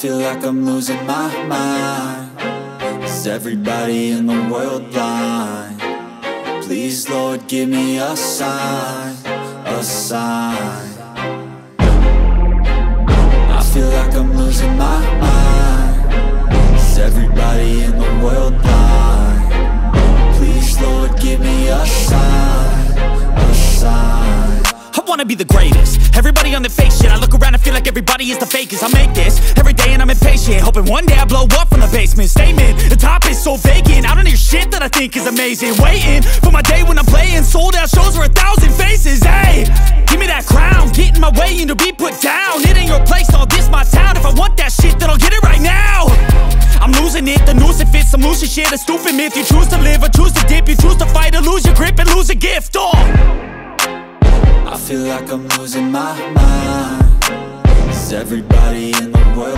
feel like I'm losing my mind. Is everybody in the world blind? Please, Lord, give me a sign, a sign. I feel like I'm losing my mind. Is everybody in the world blind? Please, Lord, give me a sign, a sign. I wanna be the greatest. Everybody on the fake shit. I look around and feel like everybody is the fakest. I make this every day and I'm impatient, hoping one day I blow up from the basement. Statement, the top is so vacant. I don't hear shit that I think is amazing. Waiting for my day when I'm playing sold out shows for 1,000 faces. Hey, give me that crown, get in my way and to be put down. It ain't your place, all this my town. If I want that shit, then I'll get it right now. I'm losing it, the noose it fits, some loose shit, a stupid myth. You choose to live or choose to dip, you choose to fight or lose your grip and lose a gift. I feel like I'm losing my mind. Is everybody in the world?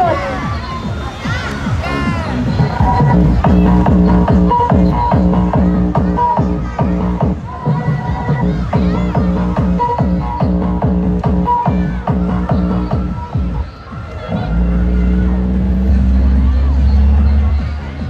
Hãy subscribe cho kênh Ghiền Mì Gõ để không bỏ lỡ những video hấp dẫn.